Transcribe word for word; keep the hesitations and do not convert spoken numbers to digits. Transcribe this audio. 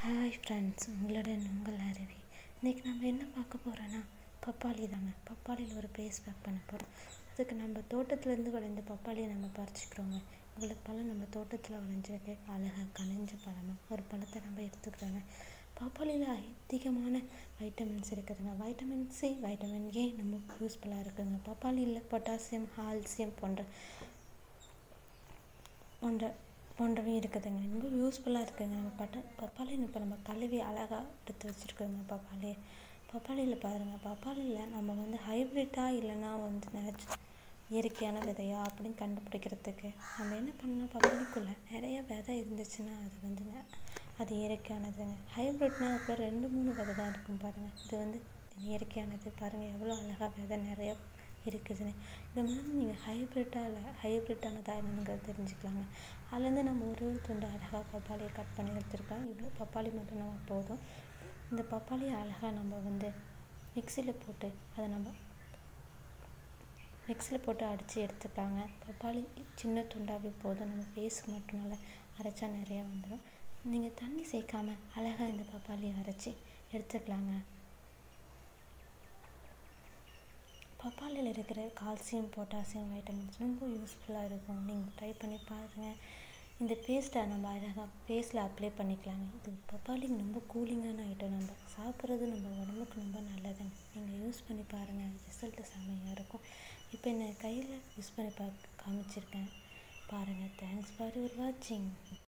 Hi friends, உங்களுடன் உங்கள் அருவி. இன்றைக்கி நம்ம என்ன பார்க்க போகிறோன்னா பப்பாளி தாங்க. பப்பாளியில் ஒரு பேஸ்ட் பேக் பண்ண போகிறோம். அதுக்கு நம்ம தோட்டத்துலேருந்து விளைஞ்ச பப்பாளியை நம்ம பறிச்சுக்கிறோங்க. இவ்வளோ பழம் நம்ம தோட்டத்தில் விளைஞ்சிருக்கு. அழகாக கனிஞ்ச பழமாக ஒரு பழத்தை நம்ம எடுத்துக்கிறோங்க. பப்பாளியில் அதிகமான வைட்டமின்ஸ் இருக்குதுங்க. வைட்டமின் சி, வைட்டமின் ஏ நம்ம யூஸ்ஃபுல்லாக இருக்குதுங்க. பப்பாளியில் பொட்டாசியம், கால்சியம் போன்ற போன்ற போன்றவை இருக்குதுங்க. ரொம்ப யூஸ்ஃபுல்லாக இருக்குதுங்க. நம்ம பட்ட பப்பாளி இப்போ நம்ம கழுவி அழகாக எடுத்து வச்சுருக்கோங்க. பப்பாளி பப்பாளியில் பாருங்கள், பப்பாளியில் நம்ம வந்து ஹைப்ரிட்டாக இல்லைன்னா வந்து நேச்சு இயற்கையான விதையா அப்படின்னு கண்டுபிடிக்கிறதுக்கு நம்ம என்ன பண்ணணும், பப்பாளிக்குள்ளே நிறைய விதை இருந்துச்சுன்னா அது வந்து அது இயற்கையானதுங்க. ஹைப்ரிட்னா அப்புறம் ரெண்டு மூணு விதை தான் இருக்கும் பாருங்கள். இது வந்து இயற்கையானது. பாருங்கள் எவ்வளோ அழகாக விதை நிறைய இருக்குதுன்னு. இந்த மாதிரி நீங்கள் ஹைப்ரிட்டாக இல்லை ஹைப்ரிட்டானதாக என்னங்கிறது தெரிஞ்சுக்கலாங்க. அதுலேருந்து நம்ம ஒரு ஒரு துண்டு அழகாக பப்பாளியை கட் பண்ணி எடுத்துருக்கோம். இவ்வளோ பப்பாளி மட்டும் நம்ம போதும். இந்த பப்பாளியை அழகாக நம்ம வந்து மிக்சியில் போட்டு அதை நம்ம மிக்சியில் போட்டு அடித்து எடுத்துக்கலாங்க. பப்பாளி சின்ன துண்டாகவே போதும். நம்ம பேஸ்ட் மட்டும் நல்லா அரைச்சா நிறையா வந்துடும். நீங்கள் தண்ணி சேர்க்காமல் அழகாக இந்த பப்பாளியை அரைச்சி எடுத்துக்கலாங்க. பப்பாளியில் இருக்கிற கால்சியம், பொட்டாசியம், வைட்டமின்ஸ் ரொம்ப யூஸ்ஃபுல்லாக இருக்கும். நீங்கள் ட்ரை பண்ணி பாருங்கள். இந்த பேஸ்ட்டை நம்ம அழகாக ஃபேஸில் அப்ளை பண்ணிக்கலாங்க. இது பப்பாளி ரொம்ப கூலிங்கான ஐட்டம். நம்ம சாப்பிட்றது நம்ம உடம்புக்கு ரொம்ப நல்லதுங்க. நீங்கள் யூஸ் பண்ணி பாருங்கள், ரிசல்ட்டு செம்மையாக இருக்கும். இப்போ என்ன கையில் யூஸ் பண்ணி பா காமிச்சிருக்கேன் பாருங்கள். தேங்க்ஸ் ஃபார் யுவர் வாட்சிங்.